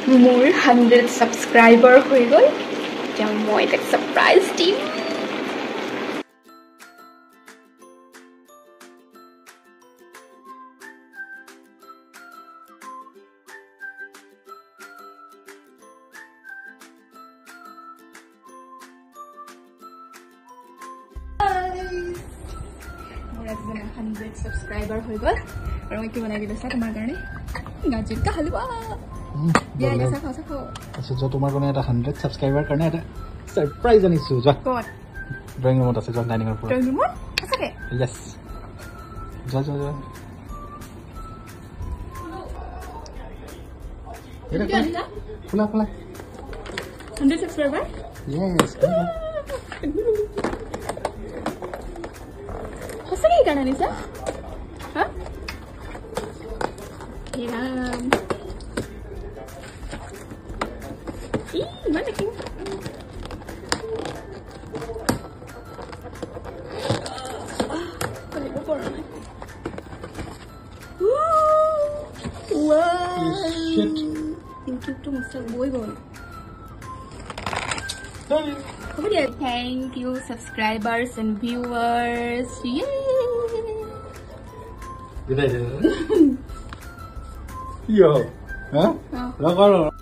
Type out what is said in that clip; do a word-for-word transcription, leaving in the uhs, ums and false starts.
মোৰ one hundred subscriber হৈ গল এতিয়া মই এক সারপ্রাইজ দিম মোৰ আজি one hundred সাবস্ক্রাইবার হৈ গল আৰু মই কি বনাই দিলো সা তোমাৰ কাৰণে গাজৰ কা হালৱা या या सा खा खा अच्छा जो तुम्हार कोने এটা one hundred সাবস্ক্রাইবার কাৰণে এটা সারপ্রাইজ আনিছো যা কোন ড্রয়িং রুমত আছে জন ডাইনিং ৰূমত ড্ৰয়িং ৰূমত আছে কে यस যা যা যা এটা খোলা খোলা one hundred সাবস্ক্রাইবার यस হসে কি গানা নিছা হ্যাঁ এরাম Mana king? Kali ko na. Wow. Shit. YouTube to Mister Boy Boy. Thank you subscribers and viewers. Yay. Yo. Huh? Lo